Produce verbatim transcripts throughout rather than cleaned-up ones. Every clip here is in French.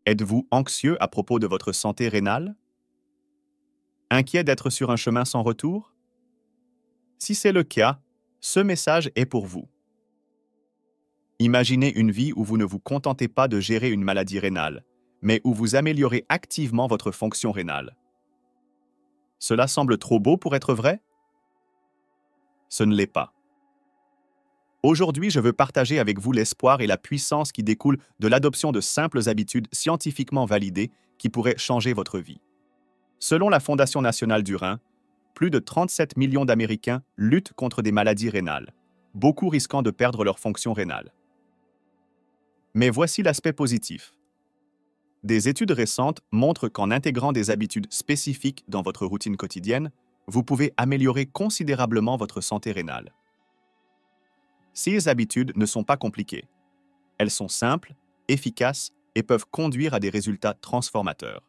Êtes-vous anxieux à propos de votre santé rénale? Inquiet d'être sur un chemin sans retour? Si c'est le cas, ce message est pour vous. Imaginez une vie où vous ne vous contentez pas de gérer une maladie rénale, mais où vous améliorez activement votre fonction rénale. Cela semble trop beau pour être vrai? Ce ne l'est pas. Aujourd'hui, je veux partager avec vous l'espoir et la puissance qui découlent de l'adoption de simples habitudes scientifiquement validées qui pourraient changer votre vie. Selon la Fondation nationale du Rhin, plus de trente-sept millions d'Américains luttent contre des maladies rénales, beaucoup risquant de perdre leur fonction rénale. Mais voici l'aspect positif. Des études récentes montrent qu'en intégrant des habitudes spécifiques dans votre routine quotidienne, vous pouvez améliorer considérablement votre santé rénale. Ces habitudes ne sont pas compliquées. Elles sont simples, efficaces et peuvent conduire à des résultats transformateurs.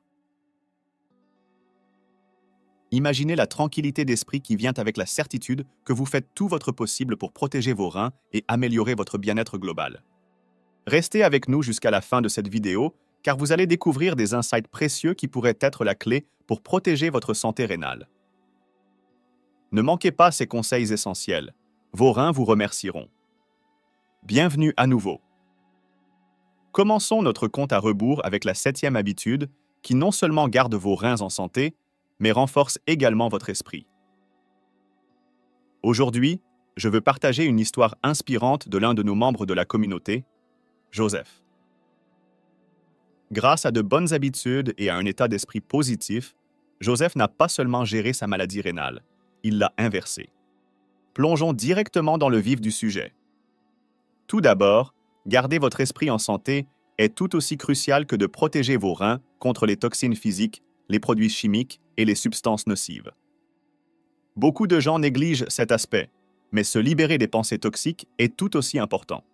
Imaginez la tranquillité d'esprit qui vient avec la certitude que vous faites tout votre possible pour protéger vos reins et améliorer votre bien-être global. Restez avec nous jusqu'à la fin de cette vidéo, car vous allez découvrir des insights précieux qui pourraient être la clé pour protéger votre santé rénale. Ne manquez pas ces conseils essentiels. Vos reins vous remercieront. Bienvenue à nouveau. Commençons notre compte à rebours avec la septième habitude qui non seulement garde vos reins en santé, mais renforce également votre esprit. Aujourd'hui, je veux partager une histoire inspirante de l'un de nos membres de la communauté, Joseph. Grâce à de bonnes habitudes et à un état d'esprit positif, Joseph n'a pas seulement géré sa maladie rénale, il l'a inversée. Plongeons directement dans le vif du sujet. Tout d'abord, garder votre esprit en santé est tout aussi crucial que de protéger vos reins contre les toxines physiques, les produits chimiques et les substances nocives. Beaucoup de gens négligent cet aspect, mais se libérer des pensées toxiques est tout aussi important.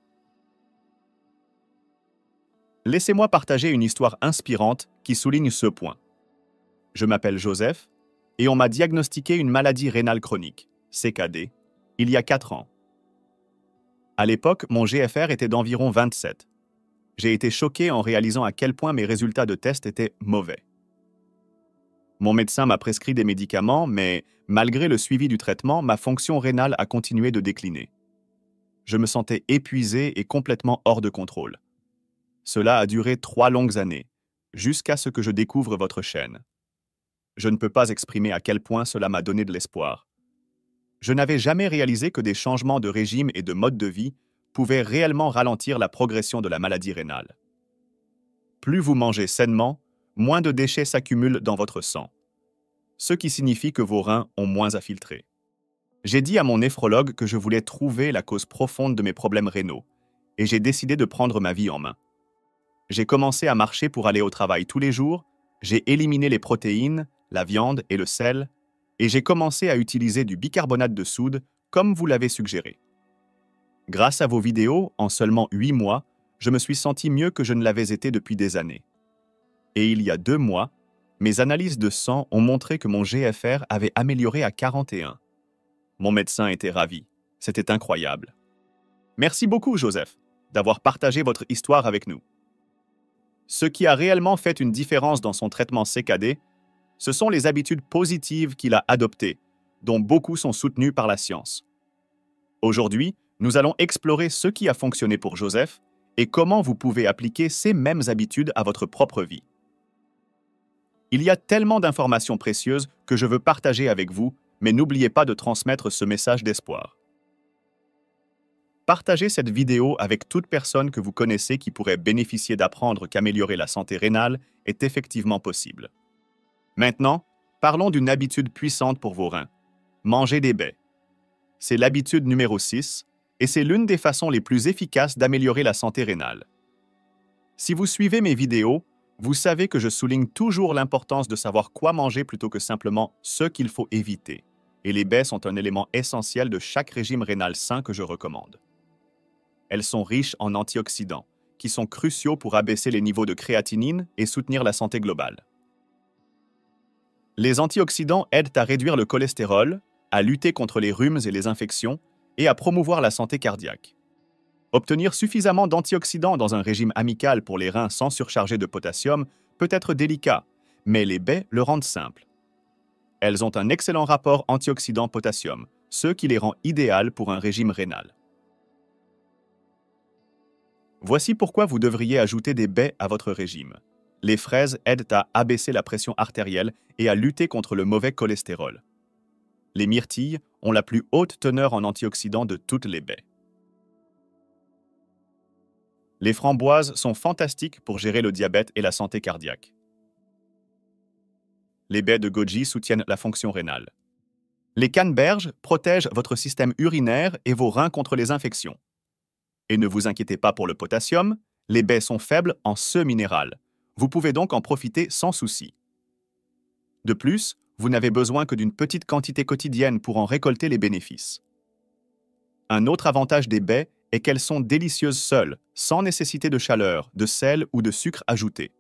Laissez-moi partager une histoire inspirante qui souligne ce point. Je m'appelle Joseph et on m'a diagnostiqué une maladie rénale chronique, C K D, il y a quatre ans. À l'époque, mon G F R était d'environ vingt-sept. J'ai été choqué en réalisant à quel point mes résultats de test étaient mauvais. Mon médecin m'a prescrit des médicaments, mais malgré le suivi du traitement, ma fonction rénale a continué de décliner. Je me sentais épuisé et complètement hors de contrôle. Cela a duré trois longues années, jusqu'à ce que je découvre votre chaîne. Je ne peux pas exprimer à quel point cela m'a donné de l'espoir. Je n'avais jamais réalisé que des changements de régime et de mode de vie pouvaient réellement ralentir la progression de la maladie rénale. Plus vous mangez sainement, moins de déchets s'accumulent dans votre sang, ce qui signifie que vos reins ont moins à filtrer. J'ai dit à mon néphrologue que je voulais trouver la cause profonde de mes problèmes rénaux, et j'ai décidé de prendre ma vie en main. J'ai commencé à marcher pour aller au travail tous les jours, j'ai éliminé les protéines, la viande et le sel, et j'ai commencé à utiliser du bicarbonate de soude comme vous l'avez suggéré. Grâce à vos vidéos, en seulement huit mois, je me suis senti mieux que je ne l'avais été depuis des années. Et il y a deux mois, mes analyses de sang ont montré que mon G F R avait amélioré à quarante et un. Mon médecin était ravi. C'était incroyable. Merci beaucoup, Joseph, d'avoir partagé votre histoire avec nous. Ce qui a réellement fait une différence dans son traitement C K D, ce sont les habitudes positives qu'il a adoptées, dont beaucoup sont soutenues par la science. Aujourd'hui, nous allons explorer ce qui a fonctionné pour Joseph et comment vous pouvez appliquer ces mêmes habitudes à votre propre vie. Il y a tellement d'informations précieuses que je veux partager avec vous, mais n'oubliez pas de transmettre ce message d'espoir. Partagez cette vidéo avec toute personne que vous connaissez qui pourrait bénéficier d'apprendre qu'améliorer la santé rénale est effectivement possible. Maintenant, parlons d'une habitude puissante pour vos reins. Manger des baies. C'est l'habitude numéro six, et c'est l'une des façons les plus efficaces d'améliorer la santé rénale. Si vous suivez mes vidéos, vous savez que je souligne toujours l'importance de savoir quoi manger plutôt que simplement ce qu'il faut éviter. Et les baies sont un élément essentiel de chaque régime rénal sain que je recommande. Elles sont riches en antioxydants, qui sont cruciaux pour abaisser les niveaux de créatinine et soutenir la santé globale. Les antioxydants aident à réduire le cholestérol, à lutter contre les rhumes et les infections, et à promouvoir la santé cardiaque. Obtenir suffisamment d'antioxydants dans un régime amical pour les reins sans surcharger de potassium peut être délicat, mais les baies le rendent simple. Elles ont un excellent rapport antioxydant-potassium, ce qui les rend idéales pour un régime rénal. Voici pourquoi vous devriez ajouter des baies à votre régime. Les fraises aident à abaisser la pression artérielle et à lutter contre le mauvais cholestérol. Les myrtilles ont la plus haute teneur en antioxydants de toutes les baies. Les framboises sont fantastiques pour gérer le diabète et la santé cardiaque. Les baies de goji soutiennent la fonction rénale. Les canneberges protègent votre système urinaire et vos reins contre les infections. Et ne vous inquiétez pas pour le potassium, les baies sont faibles en ce minéral. Vous pouvez donc en profiter sans souci. De plus, vous n'avez besoin que d'une petite quantité quotidienne pour en récolter les bénéfices. Un autre avantage des baies est qu'elles sont délicieuses seules, sans nécessité de chaleur, de sel ou de sucre ajouté.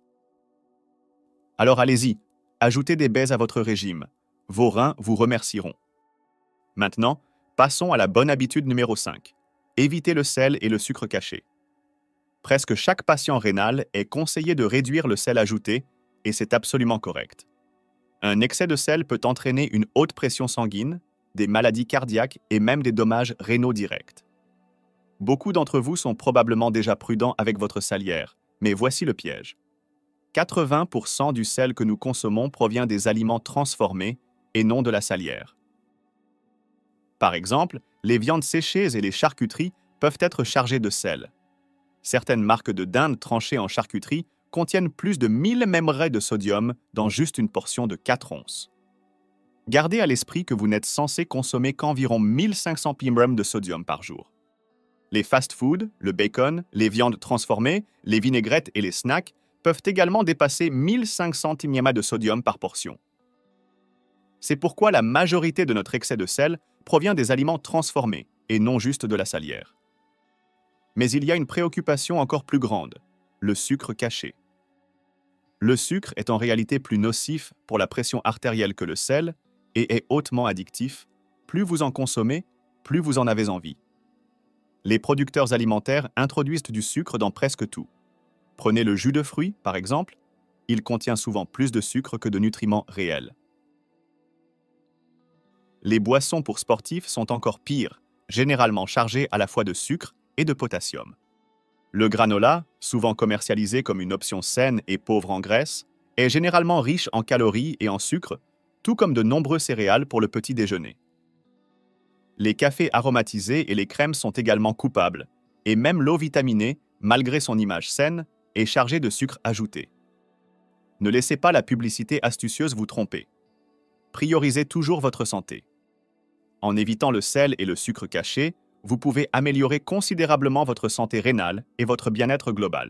Alors allez-y, ajoutez des baies à votre régime. Vos reins vous remercieront. Maintenant, passons à la bonne habitude numéro cinq. Évitez le sel et le sucre caché. Presque chaque patient rénal est conseillé de réduire le sel ajouté, et c'est absolument correct. Un excès de sel peut entraîner une haute pression sanguine, des maladies cardiaques et même des dommages rénaux directs. Beaucoup d'entre vous sont probablement déjà prudents avec votre salière, mais voici le piège. quatre-vingts pour cent du sel que nous consommons provient des aliments transformés et non de la salière. Par exemple, les viandes séchées et les charcuteries peuvent être chargées de sel. Certaines marques de dinde tranchées en charcuterie contiennent plus de mille membrets de sodium dans juste une portion de quatre onces. Gardez à l'esprit que vous n'êtes censé consommer qu'environ mille cinq cents milligrammes de sodium par jour. Les fast-foods, le bacon, les viandes transformées, les vinaigrettes et les snacks peuvent également dépasser mille cinq cents milligrammes de sodium par portion. C'est pourquoi la majorité de notre excès de sel provient des aliments transformés et non juste de la salière. Mais il y a une préoccupation encore plus grande, le sucre caché. Le sucre est en réalité plus nocif pour la pression artérielle que le sel et est hautement addictif. Plus vous en consommez, plus vous en avez envie. Les producteurs alimentaires introduisent du sucre dans presque tout. Prenez le jus de fruits, par exemple, il contient souvent plus de sucre que de nutriments réels. Les boissons pour sportifs sont encore pires, généralement chargées à la fois de sucre et de potassium. Le granola, souvent commercialisé comme une option saine et pauvre en graisse, est généralement riche en calories et en sucre, tout comme de nombreux céréales pour le petit déjeuner. Les cafés aromatisés et les crèmes sont également coupables, et même l'eau vitaminée, malgré son image saine, est chargée de sucre ajouté. Ne laissez pas la publicité astucieuse vous tromper. Priorisez toujours votre santé. En évitant le sel et le sucre caché, vous pouvez améliorer considérablement votre santé rénale et votre bien-être global.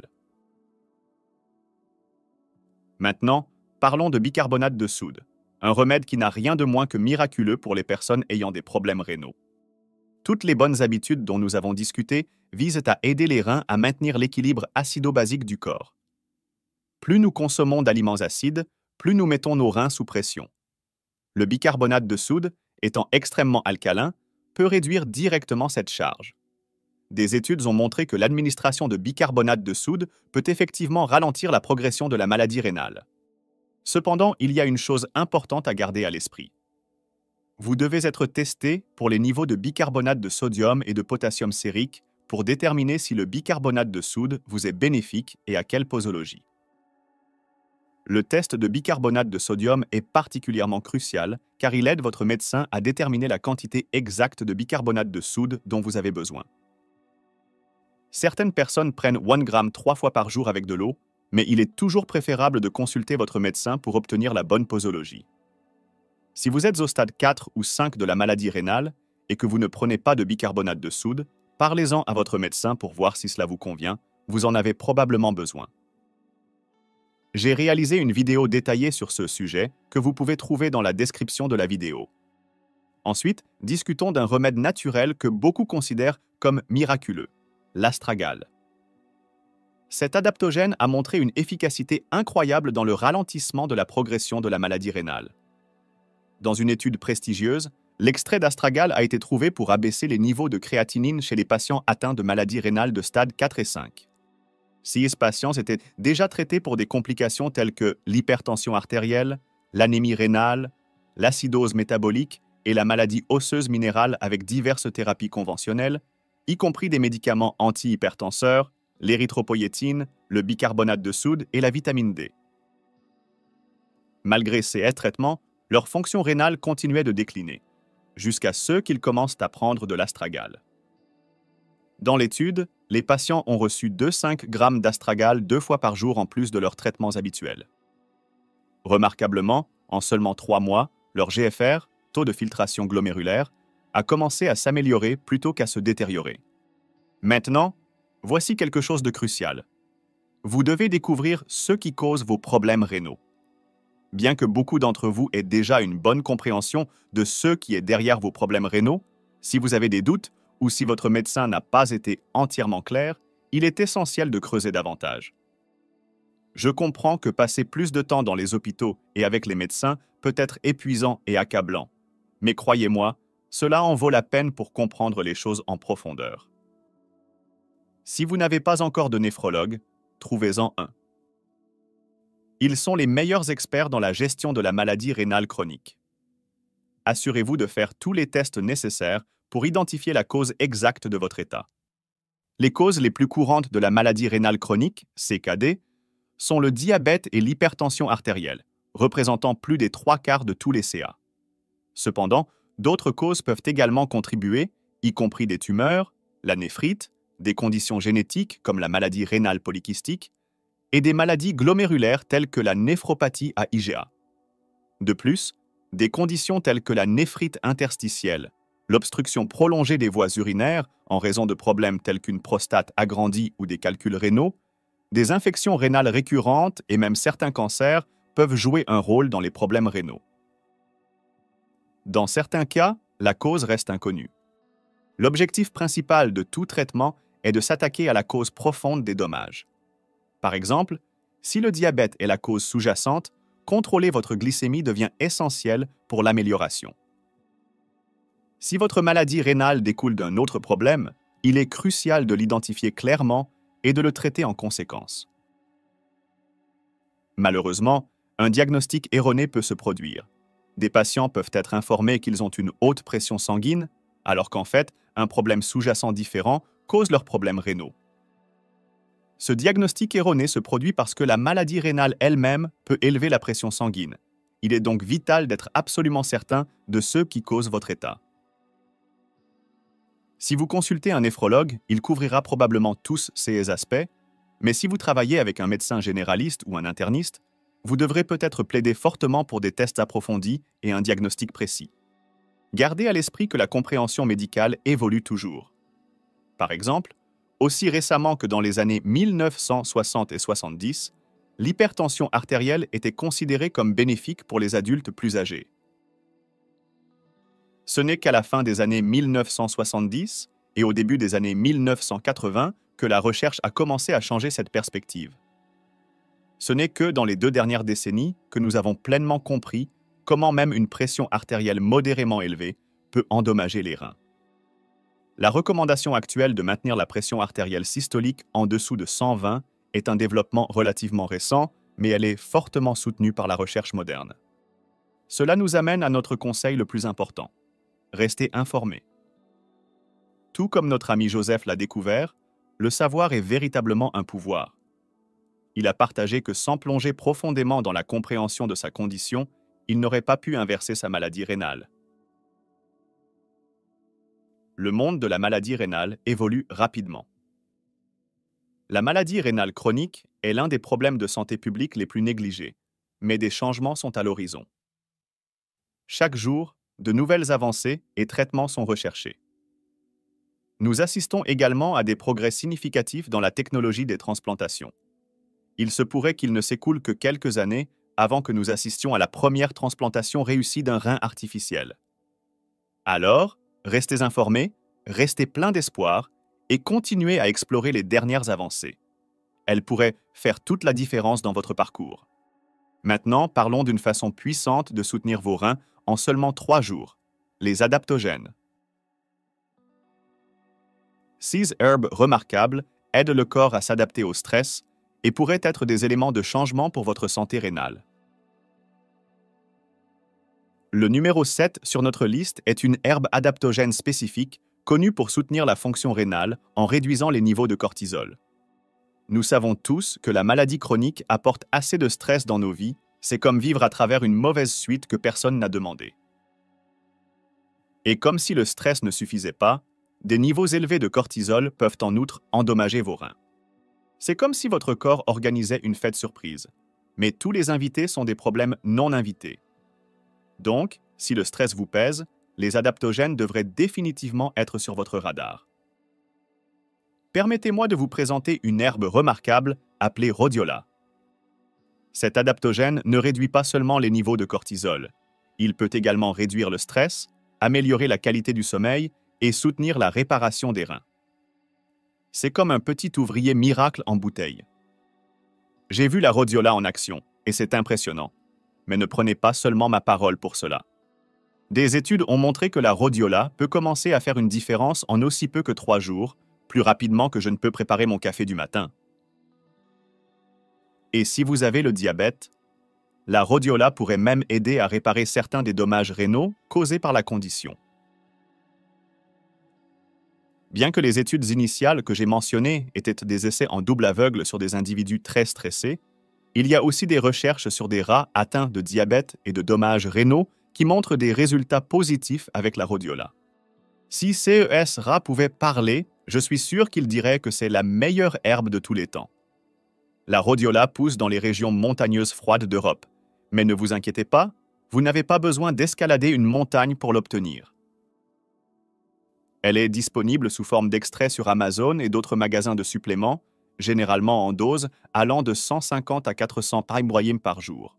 Maintenant, parlons de bicarbonate de soude, un remède qui n'a rien de moins que miraculeux pour les personnes ayant des problèmes rénaux. Toutes les bonnes habitudes dont nous avons discuté visent à aider les reins à maintenir l'équilibre acido-basique du corps. Plus nous consommons d'aliments acides, plus nous mettons nos reins sous pression. Le bicarbonate de soude, étant extrêmement alcalin, peut réduire directement cette charge. Des études ont montré que l'administration de bicarbonate de soude peut effectivement ralentir la progression de la maladie rénale. Cependant, il y a une chose importante à garder à l'esprit. Vous devez être testé pour les niveaux de bicarbonate de sodium et de potassium sérique pour déterminer si le bicarbonate de soude vous est bénéfique et à quelle posologie. Le test de bicarbonate de sodium est particulièrement crucial car il aide votre médecin à déterminer la quantité exacte de bicarbonate de soude dont vous avez besoin. Certaines personnes prennent un gramme trois fois par jour avec de l'eau, mais il est toujours préférable de consulter votre médecin pour obtenir la bonne posologie. Si vous êtes au stade quatre ou cinq de la maladie rénale et que vous ne prenez pas de bicarbonate de soude, parlez-en à votre médecin pour voir si cela vous convient, vous en avez probablement besoin. J'ai réalisé une vidéo détaillée sur ce sujet que vous pouvez trouver dans la description de la vidéo. Ensuite, discutons d'un remède naturel que beaucoup considèrent comme miraculeux, l'astragale. Cet adaptogène a montré une efficacité incroyable dans le ralentissement de la progression de la maladie rénale. Dans une étude prestigieuse, L'extrait d'astragale a été trouvé pour abaisser les niveaux de créatinine chez les patients atteints de maladies rénales de stade quatre et cinq. Six patients étaient déjà traités pour des complications telles que l'hypertension artérielle, l'anémie rénale, l'acidose métabolique et la maladie osseuse minérale avec diverses thérapies conventionnelles, y compris des médicaments antihypertenseurs, l'érythropoïétine, le bicarbonate de soude et la vitamine D. Malgré ces traitements, leur fonction rénale continuait de décliner, jusqu'à ce qu'ils commencent à prendre de l'astragale. Dans l'étude, les patients ont reçu deux virgule cinq grammes d'astragale deux fois par jour en plus de leurs traitements habituels. Remarquablement, en seulement trois mois, leur G F R, taux de filtration glomérulaire, a commencé à s'améliorer plutôt qu'à se détériorer. Maintenant, voici quelque chose de crucial. Vous devez découvrir ce qui cause vos problèmes rénaux. Bien que beaucoup d'entre vous aient déjà une bonne compréhension de ce qui est derrière vos problèmes rénaux, si vous avez des doutes ou si votre médecin n'a pas été entièrement clair, il est essentiel de creuser davantage. Je comprends que passer plus de temps dans les hôpitaux et avec les médecins peut être épuisant et accablant, mais croyez-moi, cela en vaut la peine pour comprendre les choses en profondeur. Si vous n'avez pas encore de néphrologue, trouvez-en un. Ils sont les meilleurs experts dans la gestion de la maladie rénale chronique. Assurez-vous de faire tous les tests nécessaires pour identifier la cause exacte de votre état. Les causes les plus courantes de la maladie rénale chronique, C K D, sont le diabète et l'hypertension artérielle, représentant plus des trois quarts de tous les C A. Cependant, d'autres causes peuvent également contribuer, y compris des tumeurs, la néphrite, des conditions génétiques comme la maladie rénale polykystique, et des maladies glomérulaires telles que la néphropathie à I G A. De plus, des conditions telles que la néphrite interstitielle, l'obstruction prolongée des voies urinaires en raison de problèmes tels qu'une prostate agrandie ou des calculs rénaux, des infections rénales récurrentes et même certains cancers peuvent jouer un rôle dans les problèmes rénaux. Dans certains cas, la cause reste inconnue. L'objectif principal de tout traitement est de s'attaquer à la cause profonde des dommages. Par exemple, si le diabète est la cause sous-jacente, contrôler votre glycémie devient essentiel pour l'amélioration. Si votre maladie rénale découle d'un autre problème, il est crucial de l'identifier clairement et de le traiter en conséquence. Malheureusement, un diagnostic erroné peut se produire. Des patients peuvent être informés qu'ils ont une haute pression sanguine, alors qu'en fait, un problème sous-jacent différent cause leurs problèmes rénaux. Ce diagnostic erroné se produit parce que la maladie rénale elle-même peut élever la pression sanguine. Il est donc vital d'être absolument certain de ce qui cause votre état. Si vous consultez un néphrologue, il couvrira probablement tous ces aspects, mais si vous travaillez avec un médecin généraliste ou un interniste, vous devrez peut-être plaider fortement pour des tests approfondis et un diagnostic précis. Gardez à l'esprit que la compréhension médicale évolue toujours. Par exemple, aussi récemment que dans les années mille neuf cent soixante et soixante-dix, l'hypertension artérielle était considérée comme bénéfique pour les adultes plus âgés. Ce n'est qu'à la fin des années mille neuf cent soixante-dix et au début des années mille neuf cent quatre-vingts que la recherche a commencé à changer cette perspective. Ce n'est que dans les deux dernières décennies que nous avons pleinement compris comment même une pression artérielle modérément élevée peut endommager les reins. La recommandation actuelle de maintenir la pression artérielle systolique en dessous de cent vingt est un développement relativement récent, mais elle est fortement soutenue par la recherche moderne. Cela nous amène à notre conseil le plus important. Restez informés. Tout comme notre ami Joseph l'a découvert, le savoir est véritablement un pouvoir. Il a partagé que sans plonger profondément dans la compréhension de sa condition, il n'aurait pas pu inverser sa maladie rénale. Le monde de la maladie rénale évolue rapidement. La maladie rénale chronique est l'un des problèmes de santé publique les plus négligés, mais des changements sont à l'horizon. Chaque jour, de nouvelles avancées et traitements sont recherchés. Nous assistons également à des progrès significatifs dans la technologie des transplantations. Il se pourrait qu'il ne s'écoule que quelques années avant que nous assistions à la première transplantation réussie d'un rein artificiel. Alors, restez informés, restez pleins d'espoir et continuez à explorer les dernières avancées. Elles pourraient faire toute la différence dans votre parcours. Maintenant, parlons d'une façon puissante de soutenir vos reins en seulement trois jours. Les adaptogènes. Six herbes remarquables aident le corps à s'adapter au stress et pourraient être des éléments de changement pour votre santé rénale. Le numéro sept sur notre liste est une herbe adaptogène spécifique connue pour soutenir la fonction rénale en réduisant les niveaux de cortisol. Nous savons tous que la maladie chronique apporte assez de stress dans nos vies, c'est comme vivre à travers une mauvaise suite que personne n'a demandé. Et comme si le stress ne suffisait pas, des niveaux élevés de cortisol peuvent en outre endommager vos reins. C'est comme si votre corps organisait une fête surprise, mais tous les invités sont des problèmes non invités. Donc, si le stress vous pèse, les adaptogènes devraient définitivement être sur votre radar. Permettez-moi de vous présenter une herbe remarquable appelée rhodiola. Cet adaptogène ne réduit pas seulement les niveaux de cortisol. Il peut également réduire le stress, améliorer la qualité du sommeil et soutenir la réparation des reins. C'est comme un petit ouvrier miracle en bouteille. J'ai vu la rhodiola en action, et c'est impressionnant. Mais ne prenez pas seulement ma parole pour cela. Des études ont montré que la rhodiola peut commencer à faire une différence en aussi peu que trois jours, plus rapidement que je ne peux préparer mon café du matin. Et si vous avez le diabète, la rhodiola pourrait même aider à réparer certains des dommages rénaux causés par la condition. Bien que les études initiales que j'ai mentionnées étaient des essais en double aveugle sur des individus très stressés, il y a aussi des recherches sur des rats atteints de diabète et de dommages rénaux qui montrent des résultats positifs avec la rhodiola. Si C E S rat pouvait parler, je suis sûr qu'il dirait que c'est la meilleure herbe de tous les temps. La rhodiola pousse dans les régions montagneuses froides d'Europe, mais ne vous inquiétez pas, vous n'avez pas besoin d'escalader une montagne pour l'obtenir. Elle est disponible sous forme d'extrait sur Amazon et d'autres magasins de suppléments, généralement en doses allant de cent cinquante à quatre cents piles par jour.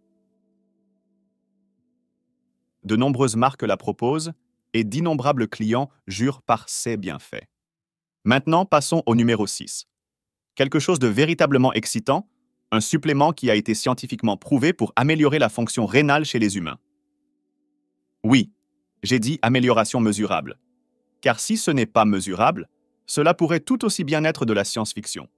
De nombreuses marques la proposent et d'innombrables clients jurent par ses bienfaits. Maintenant, passons au numéro six. Quelque chose de véritablement excitant, un supplément qui a été scientifiquement prouvé pour améliorer la fonction rénale chez les humains. Oui, j'ai dit amélioration mesurable. Car si ce n'est pas mesurable, cela pourrait tout aussi bien être de la science-fiction.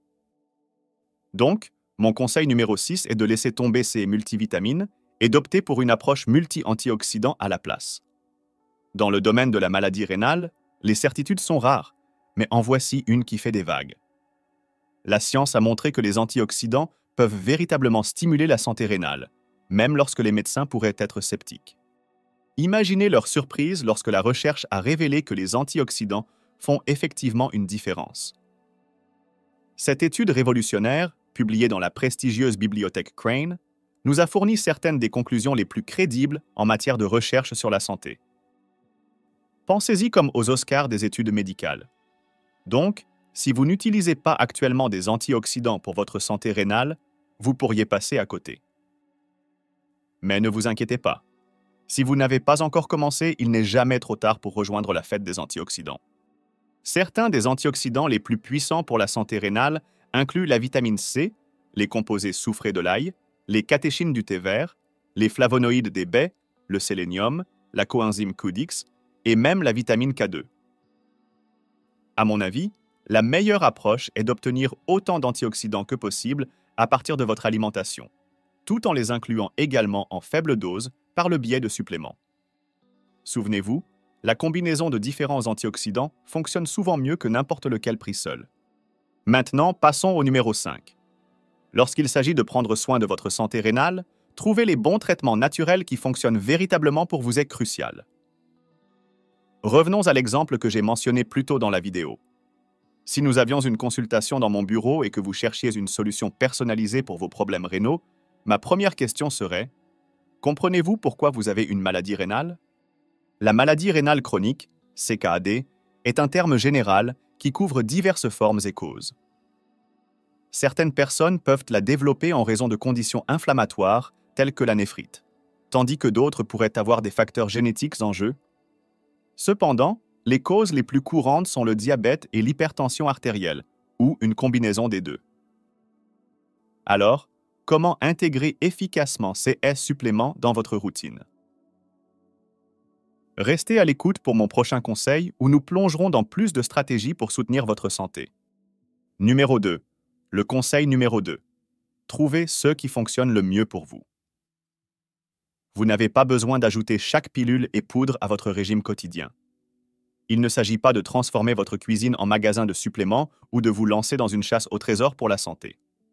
Donc, mon conseil numéro six est de laisser tomber ces multivitamines et d'opter pour une approche multi-antioxydants à la place. Dans le domaine de la maladie rénale, les certitudes sont rares, mais en voici une qui fait des vagues. La science a montré que les antioxydants peuvent véritablement stimuler la santé rénale, même lorsque les médecins pourraient être sceptiques. Imaginez leur surprise lorsque la recherche a révélé que les antioxydants font effectivement une différence. Cette étude révolutionnaire, publiée dans la prestigieuse bibliothèque Crane, nous a fourni certaines des conclusions les plus crédibles en matière de recherche sur la santé. Pensez-y comme aux Oscars des études médicales. Donc, si vous n'utilisez pas actuellement des antioxydants pour votre santé rénale, vous pourriez passer à côté. Mais ne vous inquiétez pas. Si vous n'avez pas encore commencé, il n'est jamais trop tard pour rejoindre la fête des antioxydants. Certains des antioxydants les plus puissants pour la santé rénale incluent la vitamine C, les composés soufrés de l'ail, les catéchines du thé vert, les flavonoïdes des baies, le sélénium, la coenzyme Q D X et même la vitamine K deux. À mon avis, la meilleure approche est d'obtenir autant d'antioxydants que possible à partir de votre alimentation, tout en les incluant également en faible dose par le biais de suppléments. Souvenez-vous, la combinaison de différents antioxydants fonctionne souvent mieux que n'importe lequel pris seul. Maintenant, passons au numéro cinq. Lorsqu'il s'agit de prendre soin de votre santé rénale, trouver les bons traitements naturels qui fonctionnent véritablement pour vous est crucial. Revenons à l'exemple que j'ai mentionné plus tôt dans la vidéo. Si nous avions une consultation dans mon bureau et que vous cherchiez une solution personnalisée pour vos problèmes rénaux, ma première question serait: comprenez-vous pourquoi vous avez une maladie rénale? La maladie rénale chronique, C K A D, est un terme général qui couvre diverses formes et causes. Certaines personnes peuvent la développer en raison de conditions inflammatoires telles que la néphrite, tandis que d'autres pourraient avoir des facteurs génétiques en jeu. Cependant, les causes les plus courantes sont le diabète et l'hypertension artérielle, ou une combinaison des deux. Alors, comment intégrer efficacement ces suppléments dans votre routine? Restez à l'écoute pour mon prochain conseil où nous plongerons dans plus de stratégies pour soutenir votre santé. Numéro deux. Le conseil numéro deux. Trouvez ceux qui fonctionnent le mieux pour vous. Vous n'avez pas besoin d'ajouter chaque pilule et poudre à votre régime quotidien. Il ne s'agit pas de transformer votre cuisine en magasin de suppléments ou de vous lancer dans une chasse au trésor pour la santé.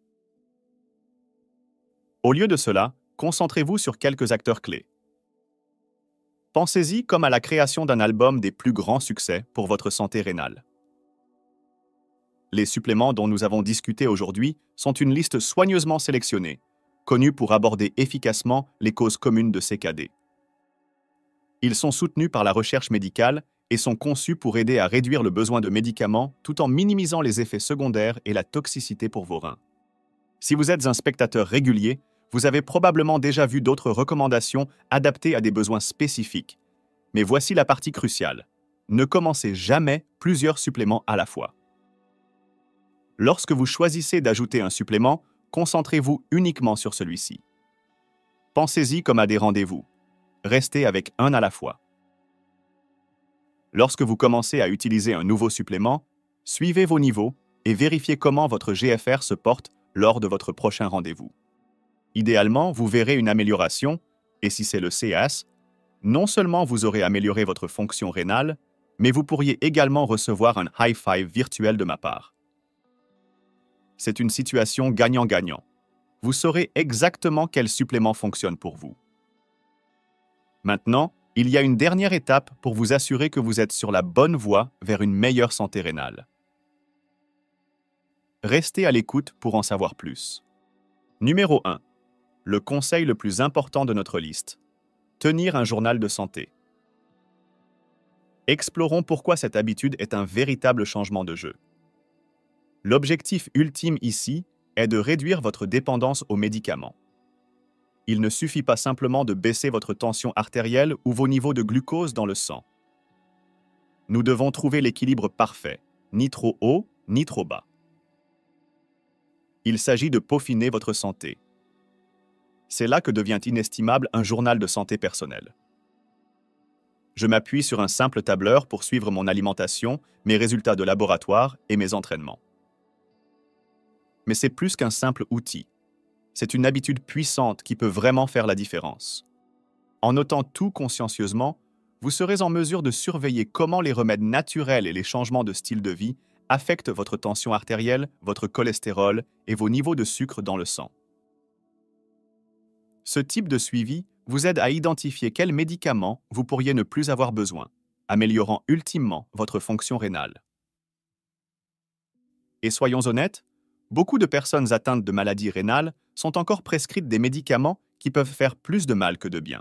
Au lieu de cela, concentrez-vous sur quelques acteurs clés. Pensez-y comme à la création d'un album des plus grands succès pour votre santé rénale. Les suppléments dont nous avons discuté aujourd'hui sont une liste soigneusement sélectionnée, connue pour aborder efficacement les causes communes de C K D. Ils sont soutenus par la recherche médicale et sont conçus pour aider à réduire le besoin de médicaments tout en minimisant les effets secondaires et la toxicité pour vos reins. Si vous êtes un spectateur régulier, vous avez probablement déjà vu d'autres recommandations adaptées à des besoins spécifiques. Mais voici la partie cruciale. Ne commencez jamais plusieurs suppléments à la fois. Lorsque vous choisissez d'ajouter un supplément, concentrez-vous uniquement sur celui-ci. Pensez-y comme à des rendez-vous. Restez avec un à la fois. Lorsque vous commencez à utiliser un nouveau supplément, suivez vos niveaux et vérifiez comment votre G F R se porte lors de votre prochain rendez-vous. Idéalement, vous verrez une amélioration, et si c'est le C A S, non seulement vous aurez amélioré votre fonction rénale, mais vous pourriez également recevoir un high five virtuel de ma part. C'est une situation gagnant-gagnant. Vous saurez exactement quel supplément fonctionne pour vous. Maintenant, il y a une dernière étape pour vous assurer que vous êtes sur la bonne voie vers une meilleure santé rénale. Restez à l'écoute pour en savoir plus. Numéro un. Le conseil le plus important de notre liste. Tenir un journal de santé. Explorons pourquoi cette habitude est un véritable changement de jeu. L'objectif ultime ici est de réduire votre dépendance aux médicaments. Il ne suffit pas simplement de baisser votre tension artérielle ou vos niveaux de glucose dans le sang. Nous devons trouver l'équilibre parfait, ni trop haut, ni trop bas. Il s'agit de peaufiner votre santé. C'est là que devient inestimable un journal de santé personnelle. Je m'appuie sur un simple tableur pour suivre mon alimentation, mes résultats de laboratoire et mes entraînements. Mais c'est plus qu'un simple outil. C'est une habitude puissante qui peut vraiment faire la différence. En notant tout consciencieusement, vous serez en mesure de surveiller comment les remèdes naturels et les changements de style de vie affectent votre tension artérielle, votre cholestérol et vos niveaux de sucre dans le sang. Ce type de suivi vous aide à identifier quels médicaments vous pourriez ne plus avoir besoin, améliorant ultimement votre fonction rénale. Et soyons honnêtes, beaucoup de personnes atteintes de maladies rénales sont encore prescrites des médicaments qui peuvent faire plus de mal que de bien.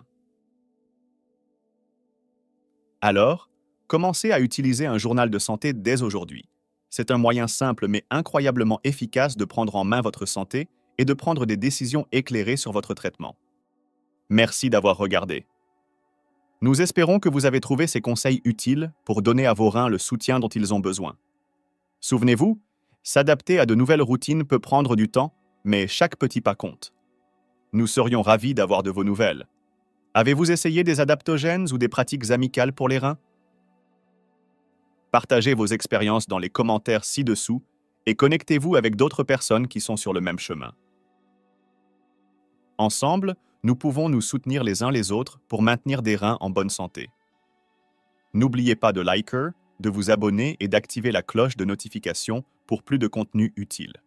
Alors, commencez à utiliser un journal de santé dès aujourd'hui. C'est un moyen simple mais incroyablement efficace de prendre en main votre santé et de prendre des décisions éclairées sur votre traitement. Merci d'avoir regardé. Nous espérons que vous avez trouvé ces conseils utiles pour donner à vos reins le soutien dont ils ont besoin. Souvenez-vous, s'adapter à de nouvelles routines peut prendre du temps, mais chaque petit pas compte. Nous serions ravis d'avoir de vos nouvelles. Avez-vous essayé des adaptogènes ou des pratiques amicales pour les reins? Partagez vos expériences dans les commentaires ci-dessous et connectez-vous avec d'autres personnes qui sont sur le même chemin. Ensemble, nous pouvons nous soutenir les uns les autres pour maintenir des reins en bonne santé. N'oubliez pas de liker, de vous abonner et d'activer la cloche de notification pour plus de contenu utile.